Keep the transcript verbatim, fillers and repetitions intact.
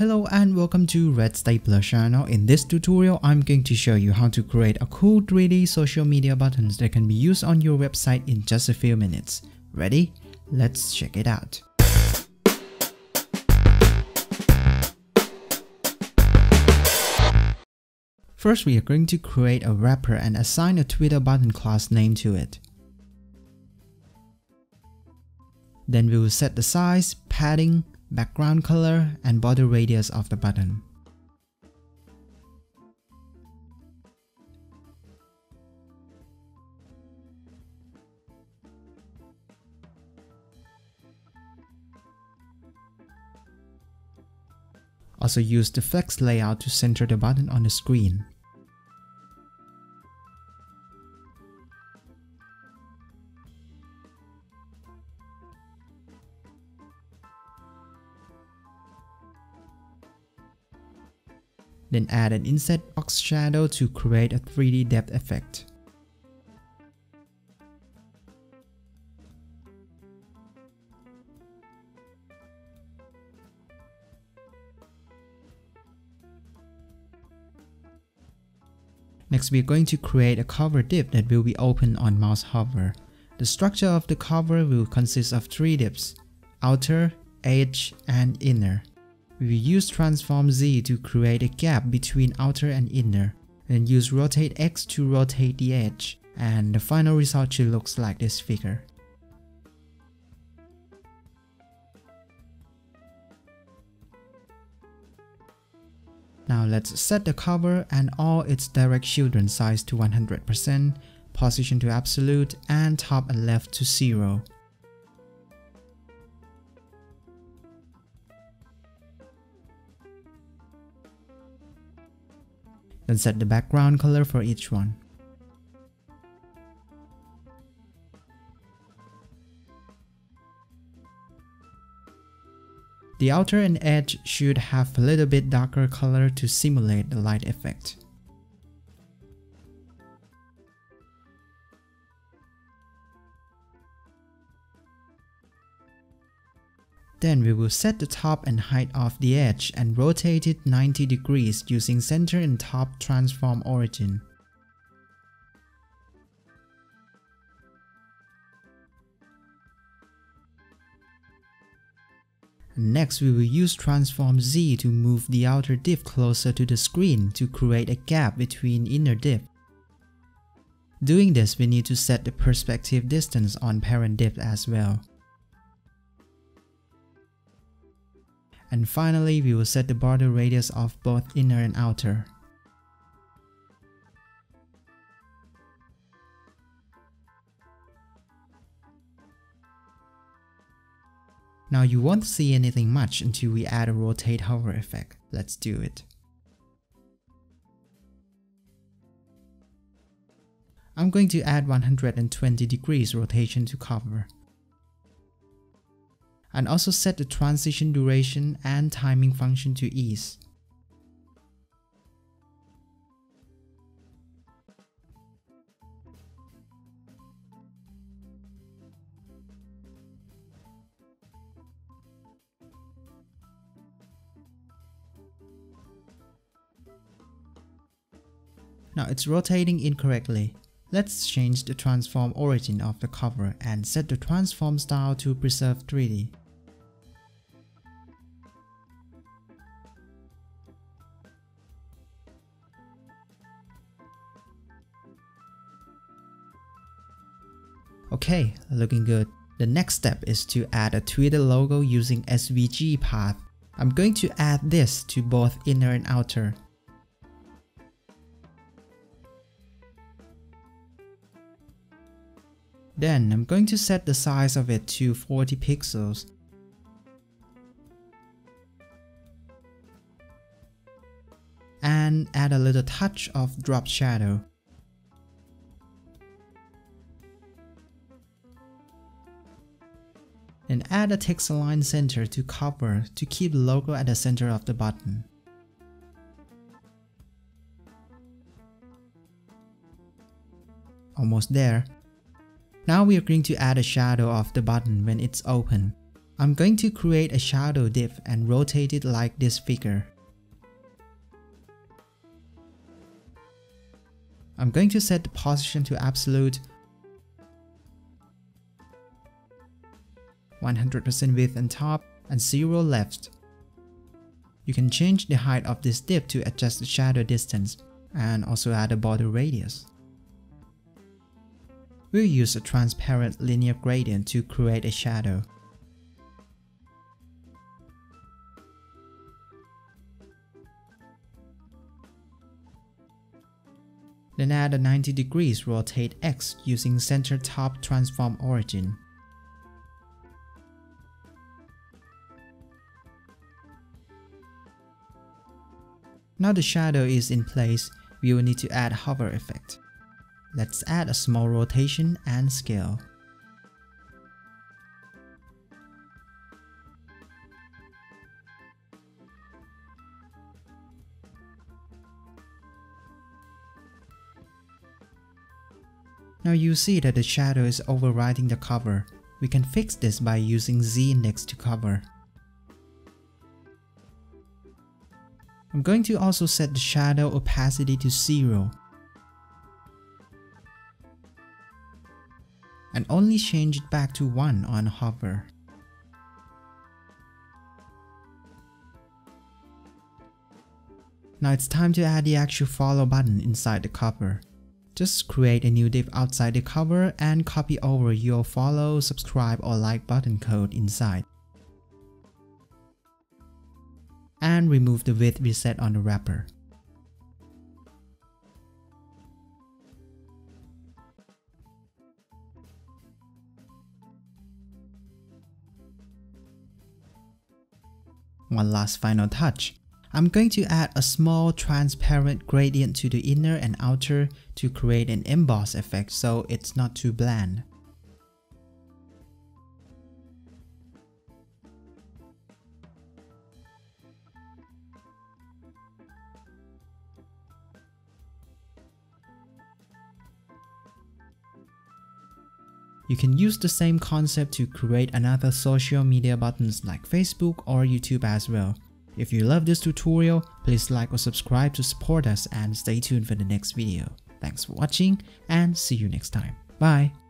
Hello and welcome to Red Stapler channel. In this tutorial, I'm going to show you how to create a cool three D social media buttons that can be used on your website in just a few minutes. Ready? Let's check it out. First, we are going to create a wrapper and assign a Twitter button class name to it. Then we will set the size, padding, background color, and border radius of the button. Also use the flex layout to center the button on the screen. Then add an inset box shadow to create a three D depth effect. Next, we are going to create a cover div that will be open on mouse hover. The structure of the cover will consist of three divs: outer, edge, and inner. We will use transform Z to create a gap between outer and inner, then use rotate X to rotate the edge, and the final result should look like this figure. Now let's set the cover and all its direct children size to one hundred percent, position to absolute, and top and left to zero. Then set the background color for each one. The outer and edge should have a little bit darker color to simulate the light effect. Then we will set the top and height of the edge and rotate it ninety degrees using center and top transform origin. Next, we will use transform Z to move the outer div closer to the screen to create a gap between inner div. Doing this, we need to set the perspective distance on parent div as well. And finally, we will set the border radius of both inner and outer. Now you won't see anything much until we add a rotate hover effect. Let's do it. I'm going to add one hundred twenty degrees rotation to cover. And also set the transition duration and timing function to ease. Now it's rotating incorrectly. Let's change the transform origin of the cover and set the transform style to preserve three D. Okay, looking good. The next step is to add a Twitter logo using S V G path. I'm going to add this to both inner and outer. Then I'm going to set the size of it to forty pixels. And add a little touch of drop shadow. And add a text align center to cover to keep the logo at the center of the button. Almost there. Now we are going to add a shadow of the button when it's open. I'm going to create a shadow div and rotate it like this figure. I'm going to set the position to absolute, one hundred percent width on top, and zero left. You can change the height of this div to adjust the shadow distance, and also add a border radius. We'll use a transparent linear gradient to create a shadow. Then add a ninety degrees rotate X using center top transform origin. Now the shadow is in place, we will need to add hover effect. Let's add a small rotation and scale. Now you see that the shadow is overriding the cover. We can fix this by using z-index to cover. I'm going to also set the shadow opacity to zero. And only change it back to one on hover. Now it's time to add the actual follow button inside the cover. Just create a new div outside the cover and copy over your follow, subscribe or like button code inside. And remove the width reset on the wrapper. One last final touch. I'm going to add a small transparent gradient to the inner and outer to create an emboss effect so it's not too bland. You can use the same concept to create another social media buttons like Facebook or YouTube as well. If you love this tutorial, please like or subscribe to support us and stay tuned for the next video. Thanks for watching and see you next time. Bye!